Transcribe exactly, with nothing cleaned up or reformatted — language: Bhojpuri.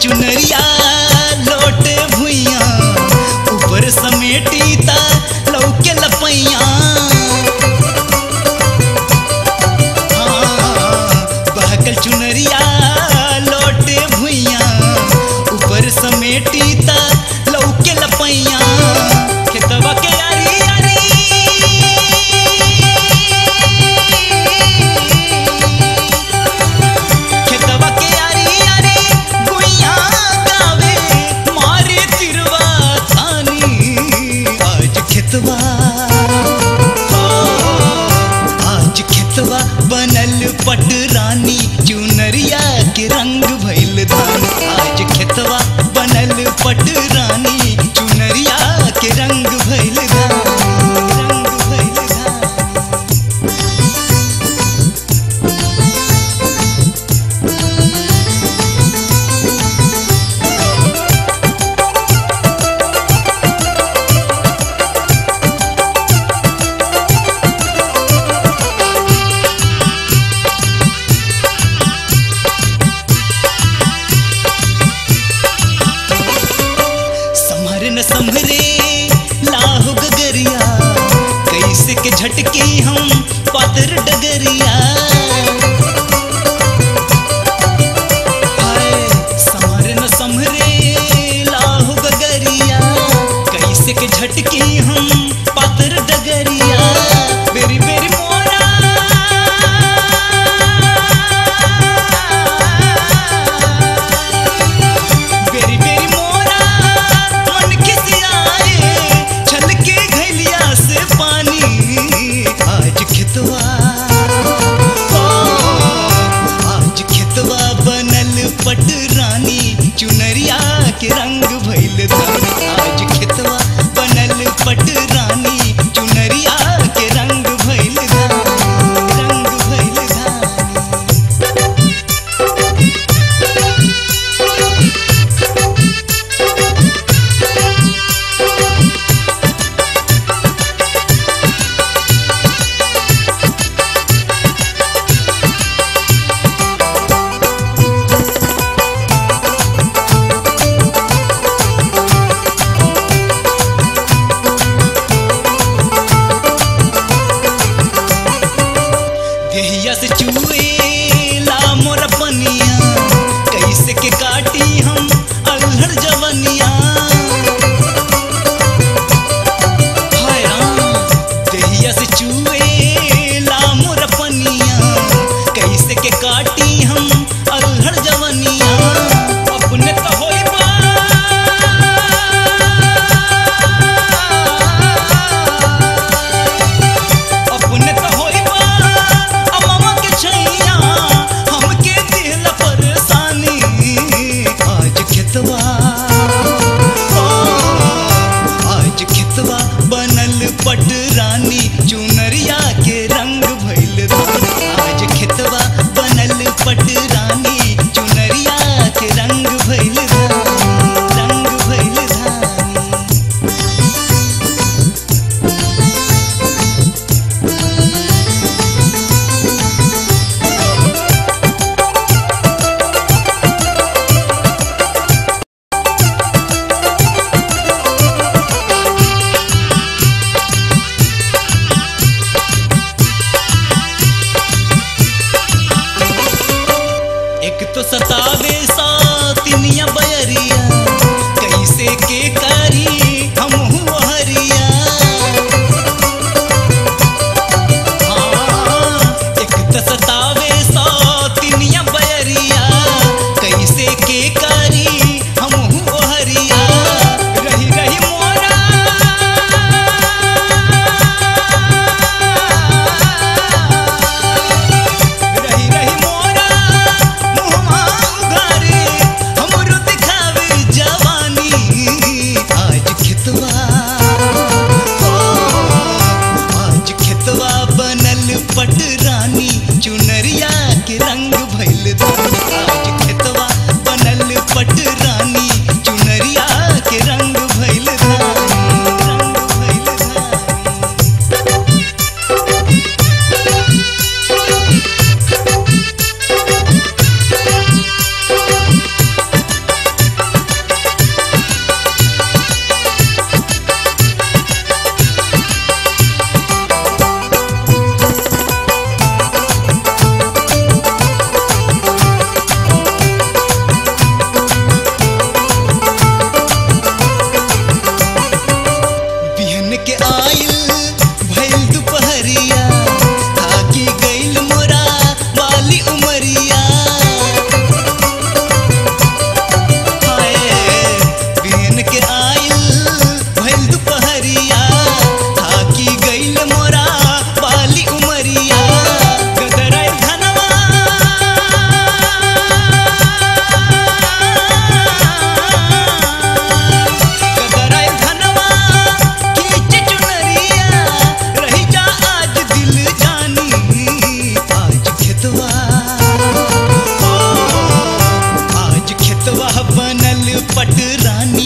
चुनरिया लोटे भुइया ऊपर समेटी ता लौके लपैया। बहकल चुनरिया लोटे भुइया ऊपर समेटी ता लौके लपैया। खेतवा के यारी यारी खेतवा के यारी यारी गुइया गावे मारे तिरवा थानी। आज खेतवा आज खेतवा बनल पटरानी चुनरिया के रंग भइल धान। आज खेतवा बनल पटरानी चुनरिया के रंग भइल धान रंग भइल धान। संभरे न संभरे लाहु गगरिया कैसे के झटके हम पातर डगरिया। हाय संभरे न संभरे लाहु गगरिया कैसे के झटके हम पातर डगरिया। बेरी बेरी मोरा बेरी बेरी मोरा मन खिसियाए छलके घैलिया से पानी। आज खेतवा आज खेतवा बनल पटरानी चुनरिया के रंग भइल धान। आज खेतवा बनल पटरानी चुनरिया के रंग भइल धान रंग भइल धान। पट रानी